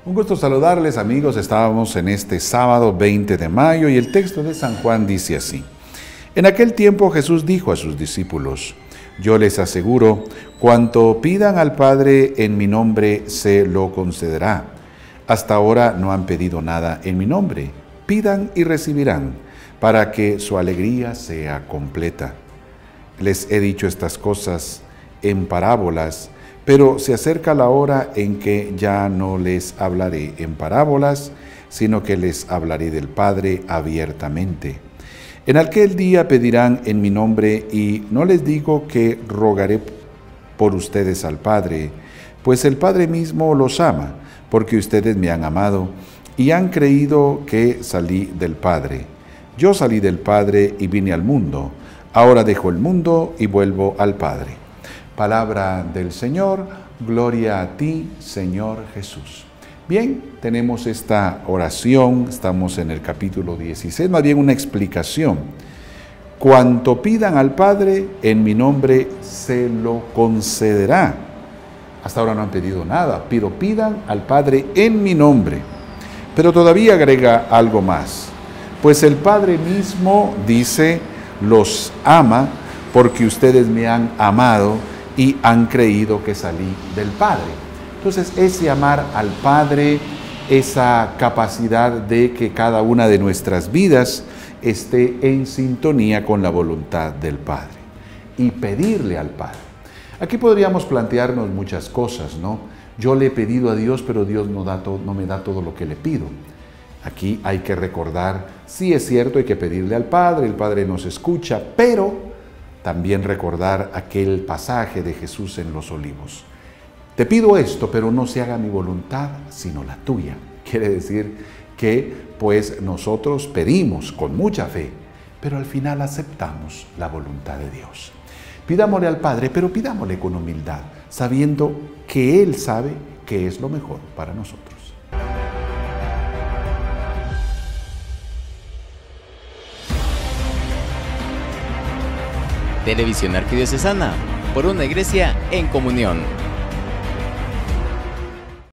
Un gusto saludarles, amigos. Estábamos en este sábado 20 de mayo y el texto de San Juan dice así. En aquel tiempo Jesús dijo a sus discípulos: yo les aseguro, cuanto pidan al Padre en mi nombre, se lo concederá. Hasta ahora no han pedido nada en mi nombre. Pidan y recibirán, para que su alegría sea completa. Les he dicho estas cosas en parábolas, pero se acerca la hora en que ya no les hablaré en parábolas, sino que les hablaré del Padre abiertamente. En aquel día pedirán en mi nombre, y no les digo que rogaré por ustedes al Padre, pues el Padre mismo los ama, porque ustedes me han amado y han creído que salí del Padre. Yo salí del Padre y vine al mundo. Ahora dejo el mundo y vuelvo al Padre. Palabra del Señor, gloria a ti, Señor Jesús. Bien, tenemos esta oración, estamos en el capítulo 16, más bien una explicación. Cuanto pidan al Padre en mi nombre, se lo concederá. Hasta ahora no han pedido nada, pero pidan al Padre en mi nombre. Pero todavía agrega algo más. Pues el Padre mismo, dice, los ama porque ustedes me han amado y han creído que salí del Padre. Entonces, ese amar al Padre, esa capacidad de que cada una de nuestras vidas esté en sintonía con la voluntad del Padre y pedirle al Padre. Aquí podríamos plantearnos muchas cosas, ¿no? Yo le he pedido a Dios, pero Dios no me da todo lo que le pido. Aquí hay que recordar, sí es cierto, hay que pedirle al Padre, el Padre nos escucha, pero también recordar aquel pasaje de Jesús en los Olivos. Te pido esto, pero no se haga mi voluntad, sino la tuya. Quiere decir que, pues, nosotros pedimos con mucha fe, pero al final aceptamos la voluntad de Dios. Pidámosle al Padre, pero pidámosle con humildad, sabiendo que Él sabe qué es lo mejor para nosotros. Televisión Arquidiocesana, por una iglesia en comunión.